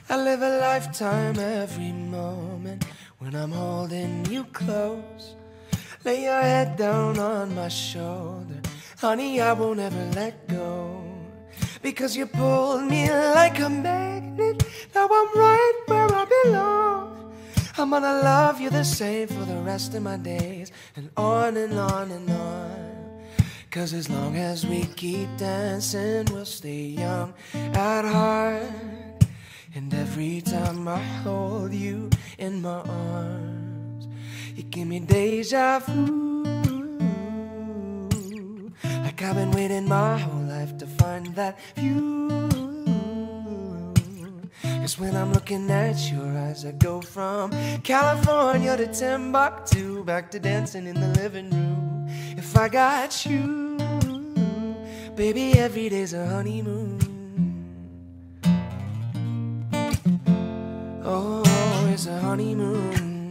I live a lifetime every moment when I'm holding you close. Lay your head down on my shoulder, honey, I won't ever let go. Because you pulled me like a magnet, now I'm right where I belong. I'm gonna love you the same for the rest of my days, and on and on and on. 'Cause as long as we keep dancing, we'll stay young at heart. And every time I hold you in my arms, you give me deja vu. Like I've been waiting my whole life to find that view. 'Cause when I'm looking at your eyes, I go from California to Timbuktu, back to dancing in the living room. If I got you, baby, every day's a honeymoon. Oh, it's a honeymoon.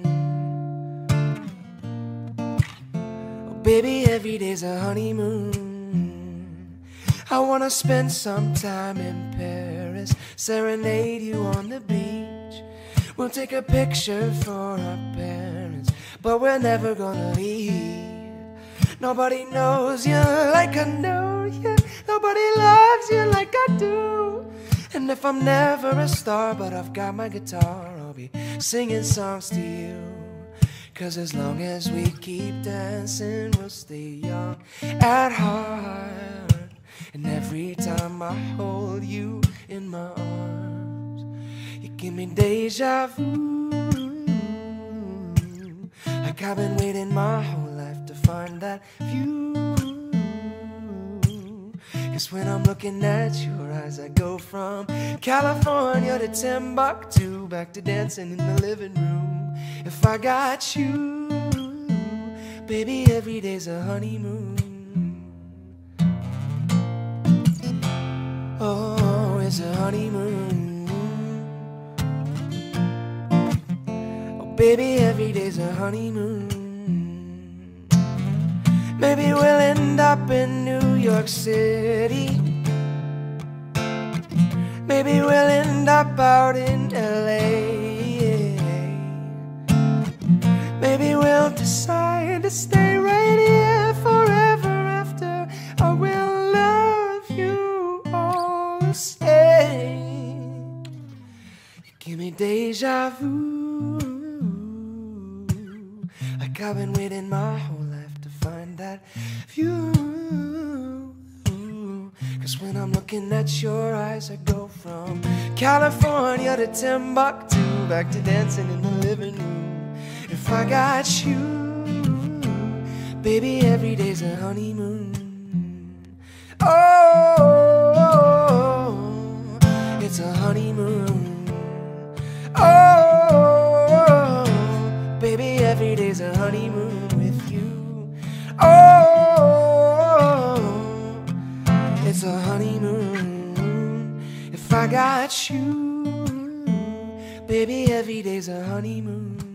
Oh, baby, every day's a honeymoon. I wanna spend some time in Paris, serenade you on the beach. We'll take a picture for our parents, but we're never gonna leave. Nobody knows you like I know you. Nobody loves you like I do. And if I'm never a star, but I've got my guitar, I'll be singing songs to you. 'Cause as long as we keep dancing, we'll stay young at heart. And every time I hold you in my arms, you give me deja vu. Like I've been waiting my whole life to find that view. 'Cause when I'm looking at your eyes, I go from California to Timbuktu, back to dancing in the living room. If I got you, baby, every day's a honeymoon. Oh, it's a honeymoon. Oh, baby, every day's a honeymoon. Maybe we'll end up in New York City. Maybe we'll end up out in LA. Maybe we'll decide to stay right here forever after. I will love you all the same. You give me deja vu. Like I've been waiting my whole life to find that view. 'Cause when I'm looking at your eyes, I go from California to Timbuktu, back to dancing in the living room. If I got you, baby, every day's a honeymoon. Oh, it's a honeymoon. Oh, baby, every day's a honeymoon with you. Oh, it's a honeymoon. If I got you, baby, every day's a honeymoon.